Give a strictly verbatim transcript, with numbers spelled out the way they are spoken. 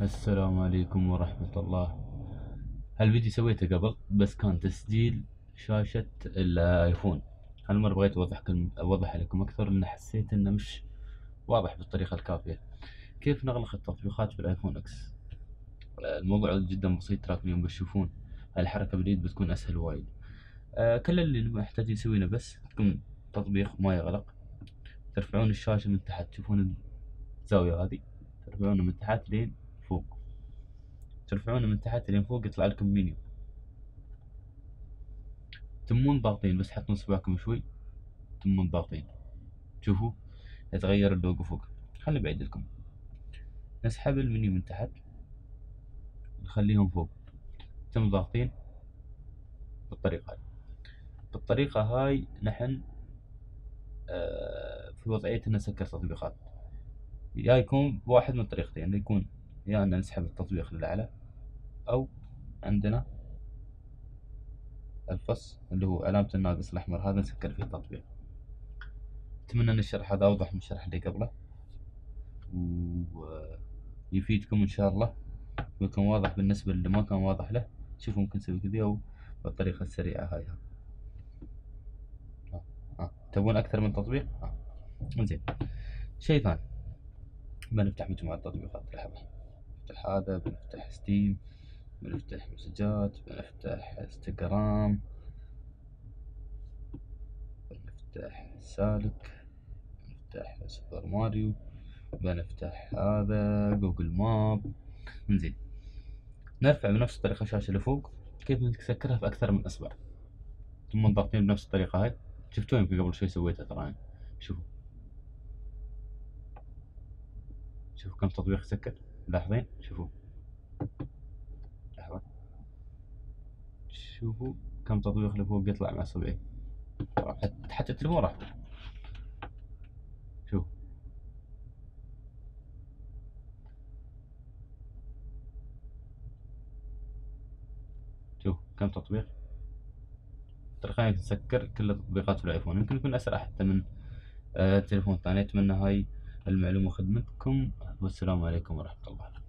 السلام عليكم ورحمة الله. هالفيديو سويته قبل بس كان تسجيل شاشة الايفون. هالمرة بغيت اوضحكم اوضح لكم اكثر لان حسيت انه مش واضح بالطريقة الكافية. كيف نغلق التطبيقات بالايفون اكس؟ الموضوع جدا بسيط، لكن يوم بتشوفون الحركة باليد بتكون اسهل وايد. آه، كل اللي محتاج يسوينه بس تكون تطبيق ما يغلق. ترفعون الشاشة من تحت، تشوفون الزاوية هذه، ترفعونه من تحت لين فوق. ترفعونه من تحت لين فوق يطلع لكم منيو. تمون ضاغطين، بس حطون صباعكم شوي، تمون ضاغطين، شوفوا يتغير اللوجو فوق. خلي بعيد لكم. نسحب المنيو من تحت نخليهم فوق، تم ضاغطين بالطريقة هاي. بالطريقة هاي نحن آه، في وضعية ان نسكر تطبيقات. يا يكون بواحد من الطريقتين، يكون يا ان نسحب التطبيق للأعلى، او عندنا الفص اللي هو علامة الناقص الأحمر، هذا نسكر فيه التطبيق. أتمنى أن الشرح هذا أوضح من الشرح اللي قبله ويفيدكم إن شاء الله، ويكون واضح بالنسبة اللي ما كان واضح له. شوفوا ممكن نسوي كذا أو بالطريقة السريعة هاي. ها ها تبون أكثر من تطبيق؟ ها زين. شيء ثاني، بنفتح مجموعة تطبيقات. لحظة، بنفتح هذا، بنفتح ستيم، بنفتح مسجات، بنفتح انستغرام، بنفتح سالك، بنفتح سوبر ماريو، بنفتح هذا جوجل ماب. انزين، نرفع بنفس الطريقة الشاشة اللي فوق. كيف نسكرها في أكثر من إصبع؟ ثم ضاغطين بنفس الطريقة هاي. شفتوا يمكن قبل شوي سويتها ترى يعني. شوفوا شوفوا كم تطبيق سكر. لاحظين؟ شوفوا، لحظة، شوفوا كم تطبيق اللي فوق يطلع مع اصبعي. حتى حتى التليفون راح فوق. شوف شوف كم تطبيق. تلقائيا تسكر كل التطبيقات في الايفون، يمكن يكون اسرع حتى من آه تليفون ثاني. اتمنى هاي المعلومة خدمتكم، والسلام عليكم ورحمة الله.